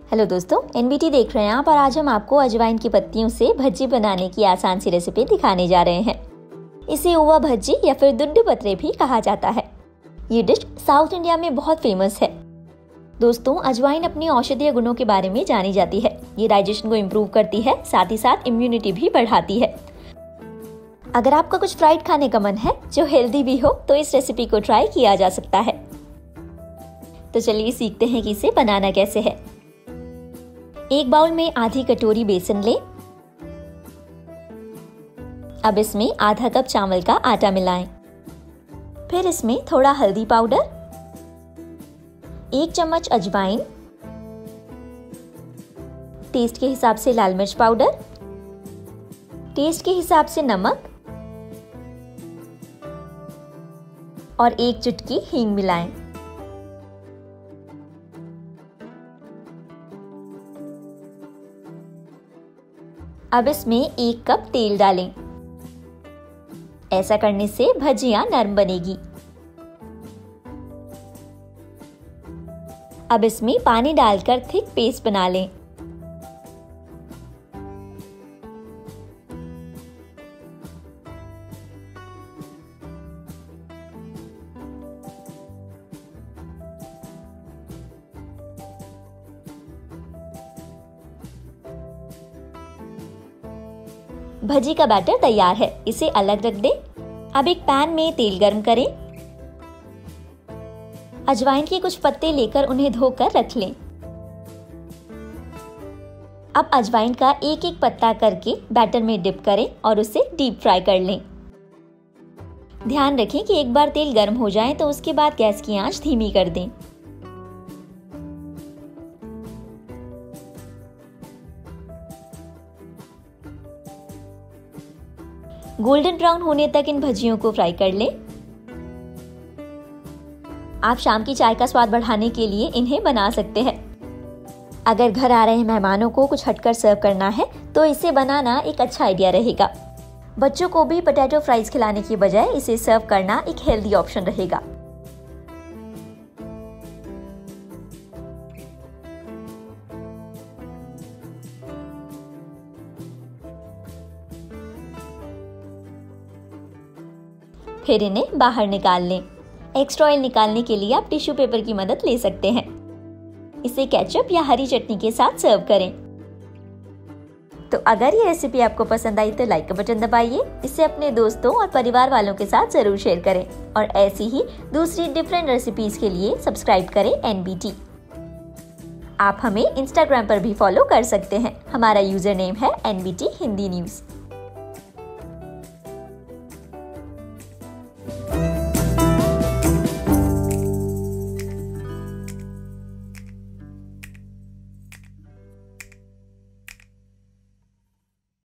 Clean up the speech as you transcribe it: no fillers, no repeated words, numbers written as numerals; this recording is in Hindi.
हेलो दोस्तों, एनबीटी देख रहे हैं आप और आज हम आपको अजवाइन की पत्तियों से भज्जी बनाने की आसान सी रेसिपी दिखाने जा रहे हैं। इसे उवा भज्जी या फिर दुड्डू पत्रे भी कहा जाता है। ये डिश साउथ इंडिया में बहुत फेमस है। दोस्तों, अजवाइन अपनी औषधीय गुणों के बारे में जानी जाती है। ये डाइजेशन को इम्प्रूव करती है, साथ ही साथ इम्यूनिटी भी बढ़ाती है। अगर आपका कुछ फ्राइड खाने का मन है जो हेल्दी भी हो तो इस रेसिपी को ट्राई किया जा सकता है। तो चलिए सीखते हैं कि इसे बनाना कैसे है। एक बाउल में आधी कटोरी बेसन लें। अब इसमें आधा कप चावल का आटा मिलाएं। फिर इसमें थोड़ा हल्दी पाउडर, 1 चम्मच अजवाइन, टेस्ट के हिसाब से लाल मिर्च पाउडर, टेस्ट के हिसाब से नमक और 1 चुटकी हींग मिलाएं। अब इसमें 1 कप तेल डालें। ऐसा करने से भजियां नरम बनेगी। अब इसमें पानी डालकर थिक पेस्ट बना लें। भजी का बैटर तैयार है, इसे अलग रख दें। अब एक पैन में तेल गर्म करें। अजवाइन के कुछ पत्ते लेकर उन्हें धोकर रख लें। अब अजवाइन का एक एक पत्ता करके बैटर में डिप करें और उसे डीप फ्राई कर लें। ध्यान रखें कि एक बार तेल गर्म हो जाए तो उसके बाद गैस की आंच धीमी कर दें। गोल्डन ब्राउन होने तक इन भजियों को फ्राई कर लें। आप शाम की चाय का स्वाद बढ़ाने के लिए इन्हें बना सकते हैं। अगर घर आ रहे मेहमानों को कुछ हटकर सर्व करना है तो इसे बनाना एक अच्छा आइडिया रहेगा। बच्चों को भी पोटैटो फ्राइज खिलाने की बजाय इसे सर्व करना एक हेल्दी ऑप्शन रहेगा। फिर इन्हें बाहर निकाल लें। एक्स्ट्रा ऑयल निकालने के लिए आप टिश्यू पेपर की मदद ले सकते हैं। इसे केचप या हरी चटनी के साथ सर्व करें। तो अगर ये रेसिपी आपको पसंद आई तो लाइक का बटन दबाइए। इसे अपने दोस्तों और परिवार वालों के साथ जरूर शेयर करें और ऐसी ही दूसरी डिफरेंट रेसिपीज के लिए सब्सक्राइब करें एनबीटी। आप हमें इंस्टाग्राम पर भी फॉलो कर सकते हैं। हमारा यूजर नेम है एनबीटी हिंदी न्यूज़।